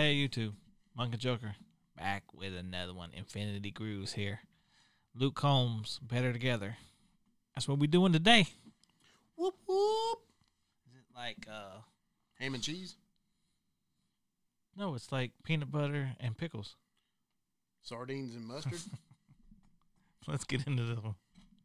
Hey YouTube, Monk and Joker back with another one. Infinity Grooves here. Luke Combs, Better Together. That's what we're doing today. Whoop whoop. Is it like Ham and cheese? No, it's like peanut butter and pickles. Sardines and mustard? Let's get into this one.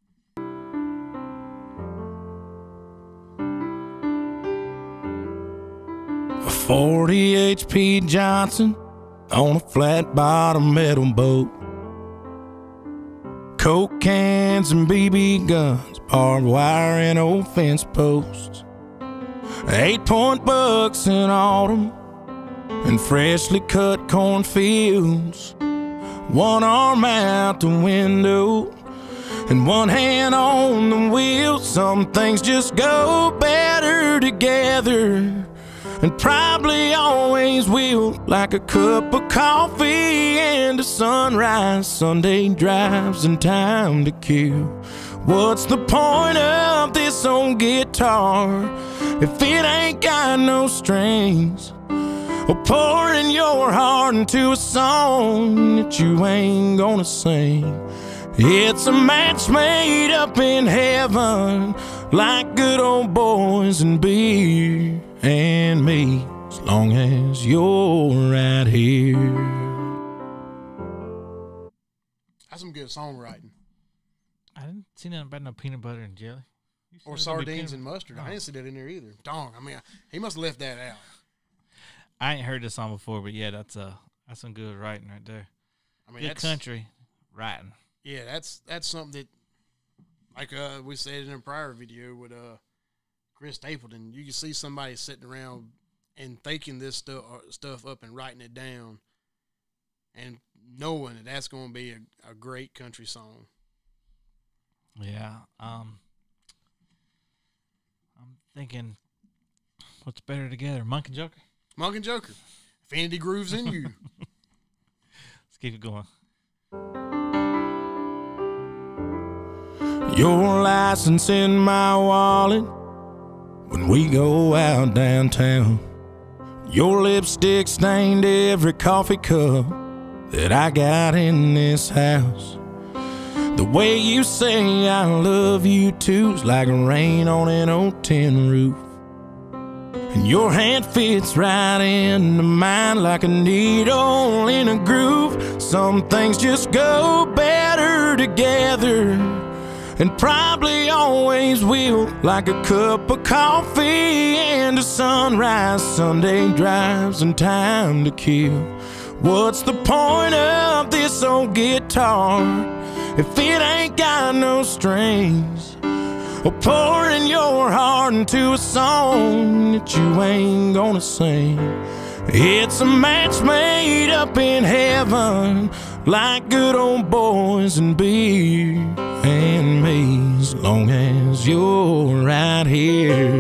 A 40 HP Johnson on a flat bottom metal boat. Coke cans and BB guns, barbed wire and old fence posts. 8-point bucks in autumn and freshly cut cornfields. One arm out the window and one hand on the wheel. Some things just go better together, and probably always will. Like a cup of coffee and a sunrise, Sunday drives and time to kill. What's the point of this old guitar if it ain't got no strings? Or pouring your heart into a song that you ain't gonna sing. It's a match made up in heaven, like good old boys and beer and me, as long as you're right here. That's some good songwriting. I didn't see nothing about no peanut butter and jelly. Or sardines and mustard. I didn't see that in there either. Darn, I mean, he must have left that out. I ain't heard this song before, but yeah, that's some good writing right there. I mean, good that's country writing. Yeah, that's something that, like we said in a prior video with Chris Stapleton, you can see somebody sitting around and thinking this stuff up and writing it down and knowing that that's going to be a great country song. Yeah. I'm thinking, what's better together, Monk and Joker? Monk and Joker. Infinity Grooves in you. Let's keep it going. Your license in my wallet when we go out downtown. Your lipstick stained every coffee cup that I got in this house. The way you say I love you too's like rain on an old tin roof. And your hand fits right into mine like a needle in a groove. Some things just go better together, and probably always will. Like a cup of coffee and a sunrise, Sunday drives and time to kill. What's the point of this old guitar if it ain't got no strings? Or pouring your heart into a song that you ain't gonna sing. It's a match made up in heaven, like good old boys and beer and me, as long as you're right here.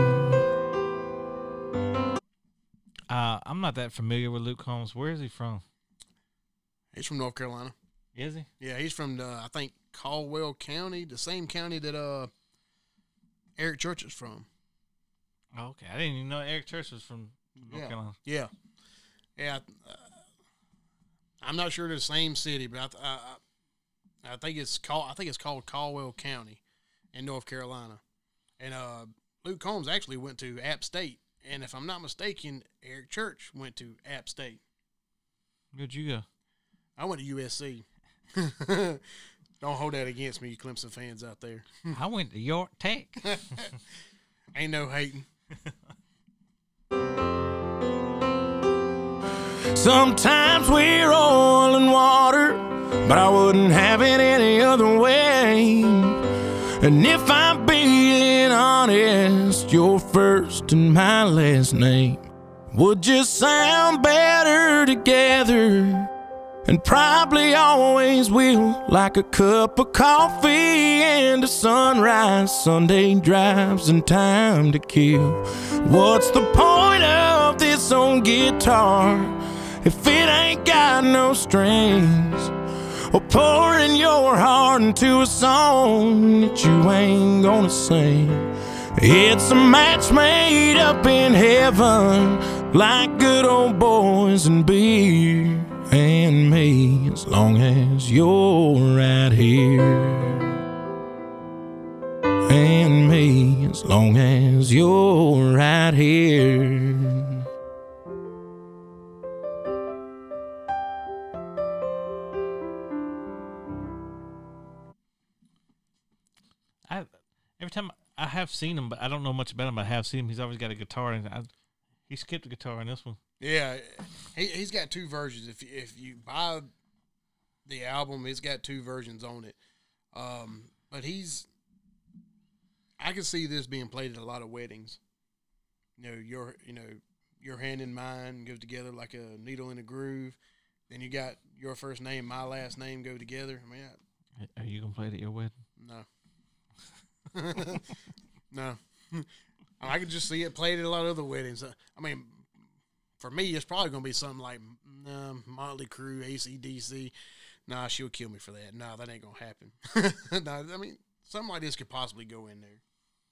I'm not that familiar with Luke Combs. Where is he from? He's from North Carolina. Is he? Yeah, he's from, I think, Caldwell County, the same county that Eric Church is from. Oh, okay. I didn't even know Eric Church was from North Carolina. Yeah. Yeah. I'm not sure they're the same city, but I think it's called Caldwell County in North Carolina. And Luke Combs actually went to App State. And if I'm not mistaken, Eric Church went to App State. Where'd you go? I went to USC. Don't hold that against me, you Clemson fans out there. I went to York Tech. Ain't no hating. Sometimes we're oil and water, but I wouldn't have it any other way. And if I'm being honest, your first and my last name would just sound better together, and probably always will. Like a cup of coffee and a sunrise, Sunday drives and time to kill. What's the point of this old guitar if it ain't got no strings? Or pouring your heart into a song that you ain't gonna sing. It's a match made up in heaven, like good old boys and beer and me, as long as you're right here. And me, as long as you're right here. Every time I have seen him, but I don't know much about him. But I have seen him. He's always got a guitar, and he skipped a guitar in this one. Yeah, he's got two versions. If you buy the album, it's got two versions on it. But I can see this being played at a lot of weddings. Your hand in mine goes together like a needle in a groove. Then you got your first name, my last name go together. I mean, Are you gonna play it at your wedding? No. No. I could just see it played at a lot of other weddings. I mean, for me, it's probably going to be something like Motley Crue, AC/DC. Nah, she'll kill me for that. Nah, that ain't going to happen. No, I mean, something like this could possibly go in there.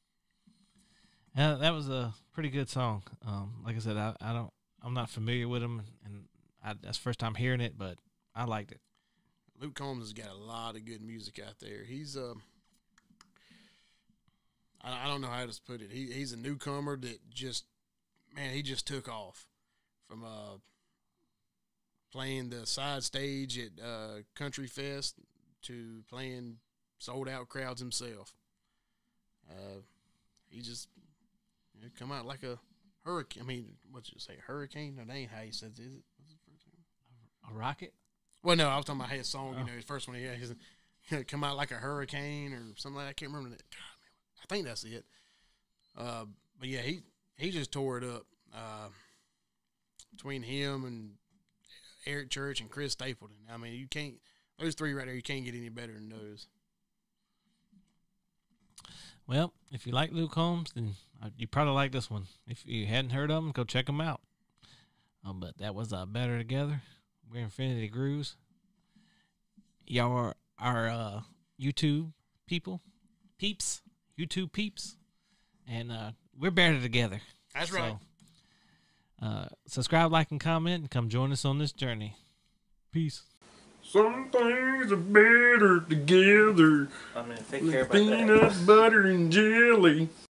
That was a pretty good song. Like I said, I'm not familiar with him, and that's the first time hearing it, but I liked it. Luke Combs has got a lot of good music out there. He's I don't know how to put it. He's a newcomer that he just took off from playing the side stage at Country Fest to playing sold out crowds himself. He just come out like a hurricane. I mean, what'd you say, hurricane? No, that ain't how he says it. Is it? What's his first name? A rocket? Well, no, I was talking about his song. Oh. His first one. Yeah, he's come out like a hurricane or something like that. I can't remember that. God, man, I think that's it. But yeah, he just tore it up between him and Eric Church and Chris Stapleton. I mean, you can't those three right there. You can't get any better than those. Well, if you like Luke Combs, then you probably like this one. If you hadn't heard of them, go check them out. But that was Better Together. We're Infinity Grooves. Y'all are our YouTube peeps, YouTube peeps, and we're better together. That's right. So, subscribe, like, and comment, and come join us on this journey. Peace. Some things are better together. I'm gonna take care about peanut butter and jelly.